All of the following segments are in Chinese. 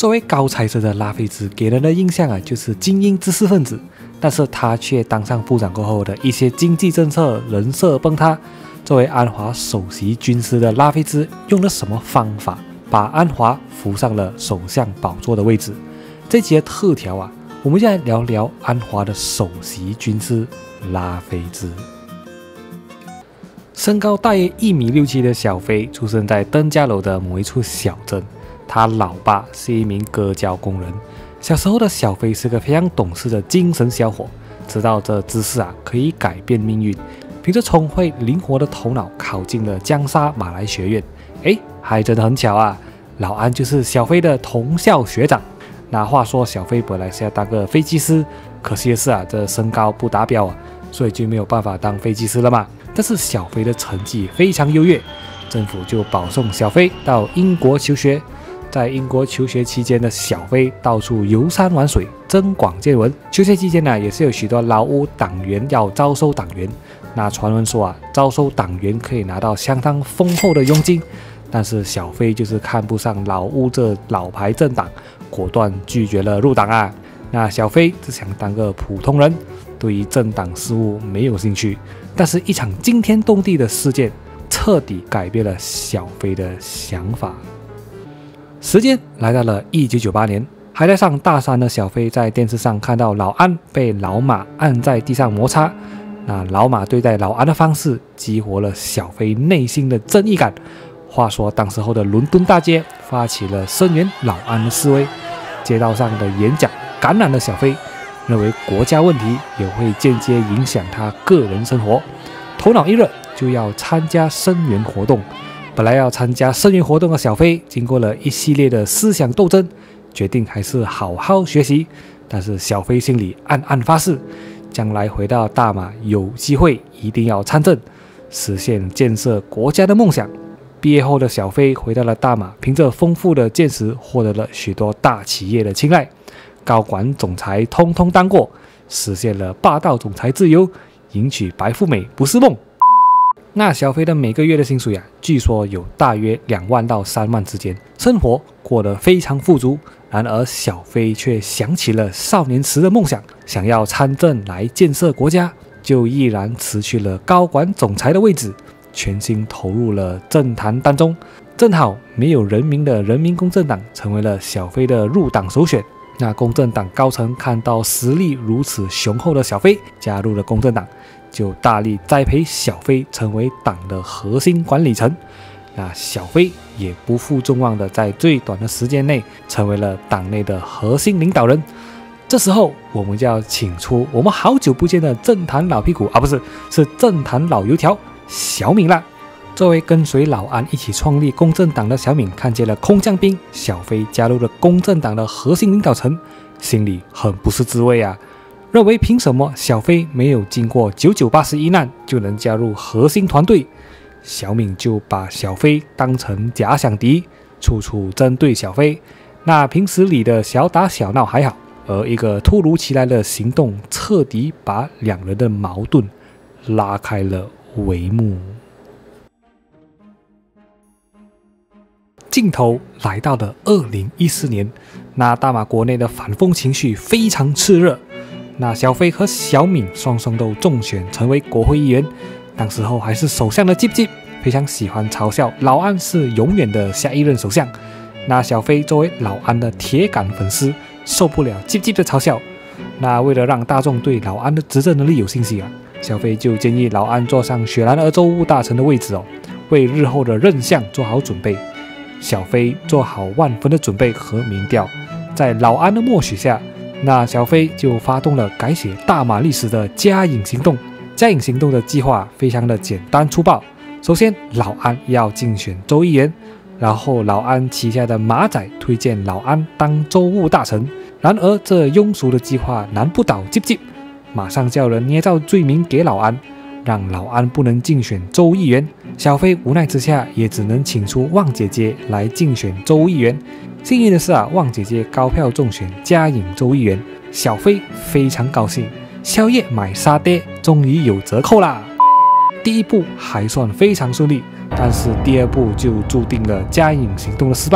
作为高材生的拉菲兹给人的印象啊，就是精英知识分子，但是他却当上部长过后的一些经济政策人设崩塌。作为安华首席军师的拉菲兹用了什么方法把安华扶上了首相宝座的位置？这集的特调啊，我们就来聊聊安华的首席军师拉菲兹。身高大约1.67米的小菲出生在登嘉楼的某一处小镇，他老爸是一名割胶工人。小时候的小菲是个非常懂事的精神小伙，知道这知识啊可以改变命运，凭着聪慧灵活的头脑考进了江沙马来学院。还真的很巧啊，老安就是小菲的同校学长。那话说小菲本来是要当个飞机师，可惜的是啊，这身高不达标啊，所以就没有办法当飞机师了嘛。但是小菲的成绩非常优越，政府就保送小菲到英国求学。在英国求学期间的小菲到处游山玩水，增广见闻。求学期间呢，也是有许多劳务党员要招收党员。那传闻说啊，招收党员可以拿到相当丰厚的佣金，但是小菲就是看不上劳务这老牌政党，果断拒绝了入党啊。那小菲只想当个普通人，对于政党事务没有兴趣。但是一场惊天动地的事件彻底改变了小菲的想法。时间来到了1998年，还在上大三的小菲在电视上看到老安被老马按在地上摩擦。那老马对待老安的方式激活了小菲内心的正义感。话说当时候的伦敦大街发起了声援老安的示威，街道上的演讲感染了小菲，认为国家问题也会间接影响他个人生活，头脑一热就要参加声援活动。本来要参加声援活动的小菲，经过了一系列的思想斗争，决定还是好好学习。但是小菲心里暗暗发誓，将来回到大马有机会一定要参政，实现建设国家的梦想。毕业后的小菲回到了大马，凭着丰富的见识获得了许多大企业的青睐，高管总裁通通当过，实现了霸道总裁自由，迎娶白富美不是梦。那小菲的每个月的薪水啊，据说有大约2万到3万之间，生活过得非常富足。然而小菲却想起了少年时的梦想，想要参政来建设国家，就毅然辞去了高管总裁的位置，全心投入了政坛当中。正好没有人民的人民公正党成为了小菲的入党首选。那公正党高层看到实力如此雄厚的小菲加入了公正党，就大力栽培小菲成为党的核心管理层。那小菲也不负众望的在最短的时间内成为了党内的核心领导人。这时候我们就要请出我们好久不见的政坛老屁股啊，不是，是政坛老油条小敏啦。作为跟随老安一起创立公正党的小敏，看见了空降兵小菲加入了公正党的核心领导层，心里很不是滋味啊，认为凭什么小菲没有经过9981难就能加入核心团队？小敏就把小菲当成假想敌，处处针对小菲。那平时里的小打小闹还好，而一个突如其来的行动彻底把两人的矛盾拉开了帷幕。镜头来到了2014年，那大马国内的反封情绪非常炽热。那小菲和小敏双双都中选成为国会议员，当时候还是首相的吉吉，非常喜欢嘲笑老安是永远的下一任首相。那小菲作为老安的铁杆粉丝，受不了吉吉的嘲笑。那为了让大众对老安的执政能力有信心啊，小菲就建议老安坐上雪兰莪州务大臣的位置为日后的任相做好准备。小菲做好万分的准备和民调，在老安的默许下，那小菲就发动了改写大马历史的加引行动。加引行动的计划非常的简单粗暴，首先老安要竞选州议员，然后老安旗下的马仔推荐老安当州务大臣。然而这庸俗的计划难不倒吉吉，马上叫人捏造罪名给老安，让老安不能竞选州议员。小菲无奈之下也只能请出旺姐姐来竞选州议员。幸运的是旺姐姐高票中选加引州议员，小菲非常高兴，宵夜买沙爹终于有折扣啦。第一步还算非常顺利，但是第二步就注定了加引行动的失败。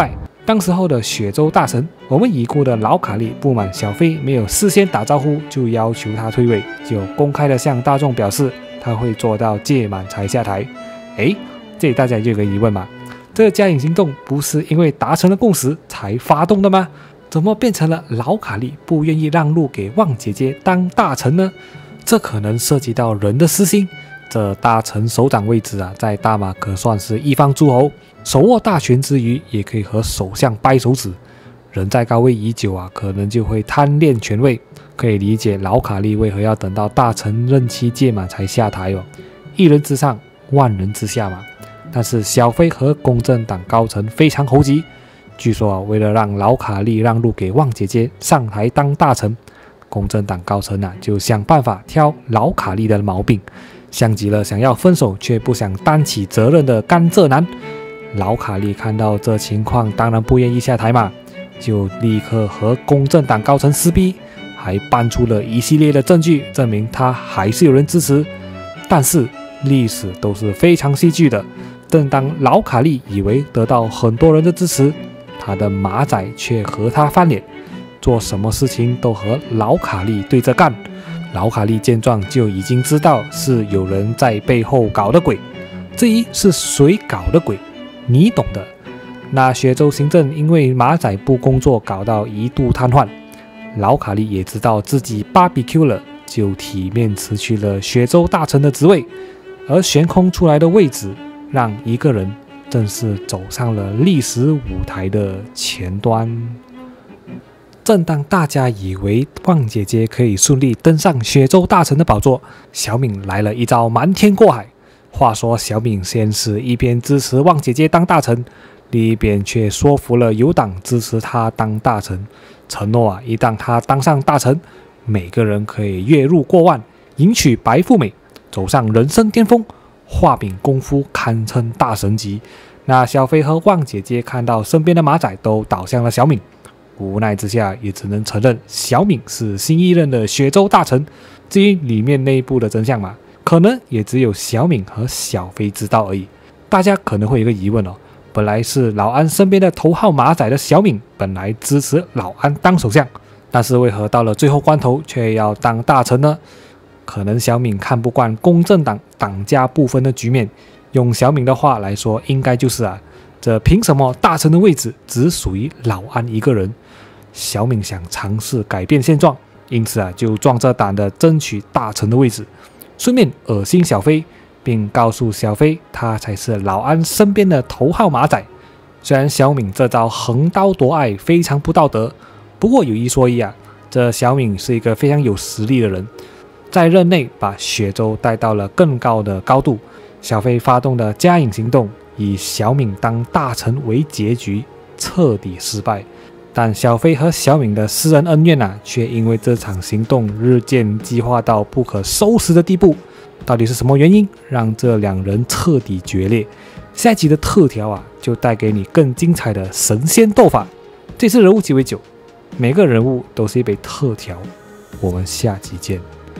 当时候的雪州大臣，我们已故的老卡利不满小飞没有事先打招呼就要求他退位，就公开的向大众表示他会做到届满才下台。这里大家就有个疑问嘛，这个加引行动不是因为达成了共识才发动的吗？怎么变成了老卡利不愿意让路给旺姐姐当大臣呢？这可能涉及到人的私心。这大臣首长位置在大马可算是一方诸侯，手握大权之余，也可以和首相掰手指。人在高位已久可能就会贪恋权位。可以理解老卡利为何要等到大臣任期届满才下台哦。一人之上，万人之下嘛。但是小飞和公正党高层非常猴急，据说为了让老卡利让路给旺姐姐上台当大臣，公正党高层就想办法挑老卡利的毛病。像极了想要分手却不想担起责任的甘蔗男。老卡利看到这情况，当然不愿意下台嘛，就立刻和公正党高层撕逼，还搬出了一系列的证据，证明他还是有人支持。但是历史都是非常戏剧的，正当老卡利以为得到很多人的支持，他的马仔却和他翻脸，做什么事情都和老卡利对着干。老卡利见状就已经知道是有人在背后搞的鬼，至于是谁搞的鬼，你懂的。那雪州行政因为马仔不工作搞到一度瘫痪，老卡利也知道自己 BBQ 了，就体面辞去了雪州大臣的职位，而悬空出来的位置让一个人正式走上了历史舞台的前端。正当大家以为旺姐姐可以顺利登上雪州大臣的宝座，小敏来了一招瞒天过海。话说小敏先是一边支持旺姐姐当大臣，另一边却说服了友党支持她当大臣，承诺一旦她当上大臣，每个人可以月入过万，迎娶白富美，走上人生巅峰，画饼功夫堪称大神级。那小飞和旺姐姐看到身边的马仔都倒向了小敏，无奈之下也只能承认小敏是新一任的雪州大臣。至于里面内部的真相嘛，可能也只有小敏和小飞知道而已。大家可能会有一个疑问本来是老安身边的头号马仔的小敏，本来支持老安当首相，但是为何到了最后关头却要当大臣呢？可能小敏看不惯公正党党家不分的局面，用小敏的话来说，应该就是这凭什么大臣的位置只属于老安一个人？小敏想尝试改变现状，因此就壮着胆的争取大臣的位置，顺便恶心小飞，并告诉小飞他才是老安身边的头号马仔。虽然小敏这招横刀夺爱非常不道德，不过有一说一这小敏是一个非常有实力的人，在任内把雪州带到了更高的高度。小飞发动的加引行动以小敏当大臣为结局，彻底失败。但小飞和小敏的私人恩怨却因为这场行动日渐激化到不可收拾的地步。到底是什么原因让这两人彻底决裂？下一集的特调就带给你更精彩的神仙斗法。这次人物鸡尾酒，每个人物都是一杯特调。我们下集见。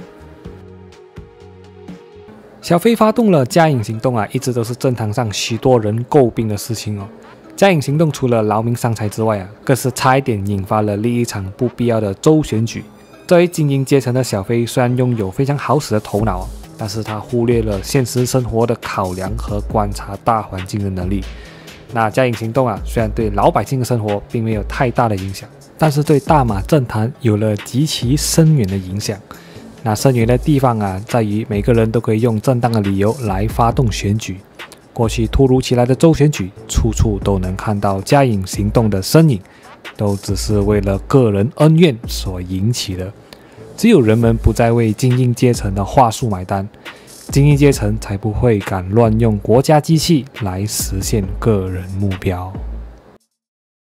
小飞发动了加引行动一直都是政坛上许多人诟病的事情加引行动除了劳民伤财之外更是差一点引发了另一场不必要的州选举。这位精英阶层的小飞虽然拥有非常好使的头脑但是他忽略了现实生活的考量和观察大环境的能力。那加引行动虽然对老百姓的生活并没有太大的影响，但是对大马政坛有了极其深远的影响。那深远的地方在于每个人都可以用正当的理由来发动选举。过去突如其来的州选举，处处都能看到加引行动的身影，都只是为了个人恩怨所引起的。只有人们不再为精英阶层的话术买单，精英阶层才不会敢乱用国家机器来实现个人目标。